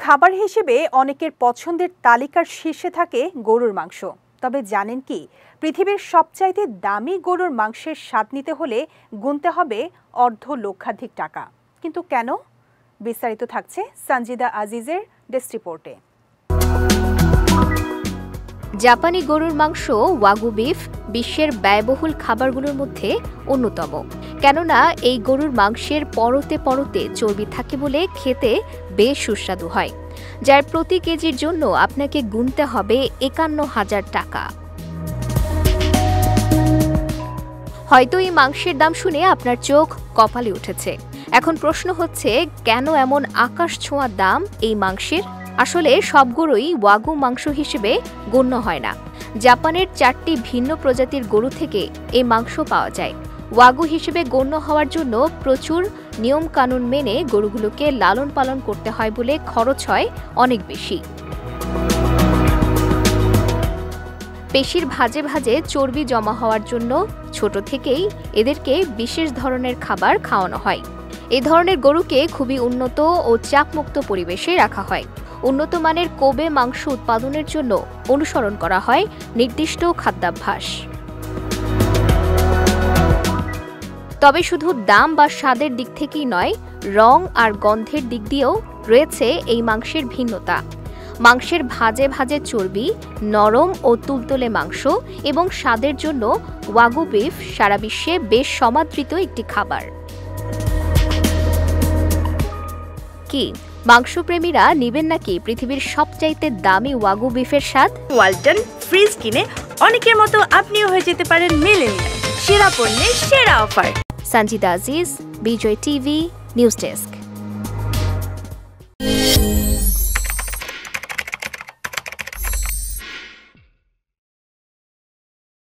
খাবার হিসেবে অনেকের পছন্দের তালিকার শীর্ষে থাকে গরুর মাংস। তবে জানেন কি, পৃথিবীর সবচাইতে দামি গরুর মাংসের স্বাদ নিতে হলে গুনতে হবে $250,000 টাকা। কিন্তু কেন? বিস্তারিত থাকছে সঞ্জিদা আজিজের ডেস্ক রিপোর্টে। জাপানি গরুর মাংস ওয়াগু বিফ বিশ্বের ব্যয়বহুল খাবারগুলোর মধ্যে অন্যতম। কেননা এই গরুর মাংসের পরতে পরতে চর্বি থাকে বলে খেতে বেশ সুস্বাদু হয়, যার প্রতি কেজির জন্য আপনাকে গুনতে হবে 51,000 টাকা। হয়তো এই মাংসের দাম শুনে আপনার চোখ কপালে উঠেছে। এখন প্রশ্ন হচ্ছে, কেন এমন আকাশ ছোঁয়া দাম এই মাংসের? আসলে সব গরুই ওয়াগু মাংস হিসেবে গণ্য হয় না। জাপানের 4টি ভিন্ন প্রজাতির গরু থেকে এই মাংস পাওয়া যায়। ওয়াগু হিসেবে গণ্য হওয়ার জন্য প্রচুর নিয়ম কানুন মেনে গরুগুলোকে লালন পালন করতে হয় বলে খরচ হয় অনেক বেশি। পেশির ভাঁজে ভাঁজে চর্বি জমা হওয়ার জন্য ছোট থেকেই এদেরকে বিশেষ ধরনের খাবার খাওয়ানো হয়। এই ধরনের গরুকে খুবই উন্নত ও চাপমুক্ত পরিবেশে রাখা হয়। উন্নত মানের কোবে মাংস উৎপাদনের জন্য অনুসরণ করা হয় নির্দিষ্ট খাদ্যাভ্যাস। তবে শুধু দাম বা স্বাদের দিক থেকেই নয়, রং আর গন্ধের দিক দিয়েও রয়েছে এই মাংসের ভিন্নতা। মাংসের ভাজে ভাজে চর্বি, নরম ও তুলতুলে মাংস এবং স্বাদের জন্য ওয়াগু বিফ সারা বিশ্বে বেশ সমাদৃত একটি খাবার। কি মাংসপ্রেমীরা নেবেন নাকি পৃথিবীর সবচাইতে দামি ওয়াগু বিফের স্বাদ? ওয়ালটন ফ্রিজ কিনে অনেকের মতো আপনিও হয়ে যেতে পারেন মিলেনিয়াল। সেরা পণ্যের সেরা offer. Sanjida Aziz, Bijoy TV, news desk.